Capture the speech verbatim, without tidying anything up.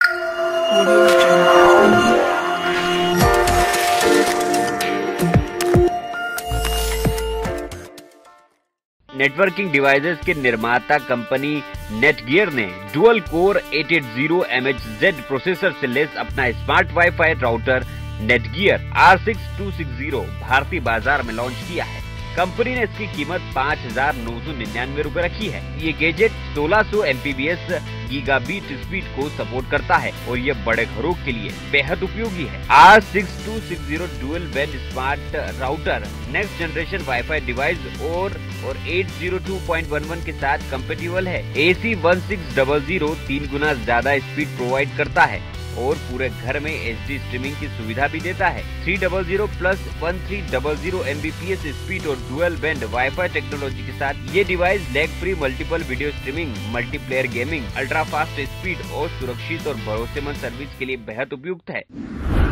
Networking devices के निर्माता company नेटगियर ने डुअल कोर आठ सौ अस्सी एम एच जेड प्रोसेसर से लेस अपना smart wifi router Netgear R six two six zero भारतीय बाजार में लॉन्च किया है। कंपनी ने इसकी कीमत पाँच हजार नौ सौ निन्यानवे रूपए रखी है। ये गैजेट सोलह सौ M P B S gigabit speed को सपोर्ट करता है और ये बड़े घरों के लिए बेहद उपयोगी है। R six two six zero dual band smart router next generation wifi device और और आठ सौ दो पॉइंट ग्यारह के साथ कंपेटिबल है। A C one six zero zero तीन गुना ज्यादा स्पीड प्रोवाइड करता है और पूरे घर में एच डी स्ट्रीमिंग की सुविधा भी देता है। तीन सौ प्लस तेरह सौ M B P S speed और डुअल बैंड वाईफाई टेक्नोलॉजी के साथ ये device lag free multiple video streaming, multiplayer gaming, ultra fast speed और सुरक्षित और भरोसेमंद सर्विस के लिए बेहद उपयुक्त है।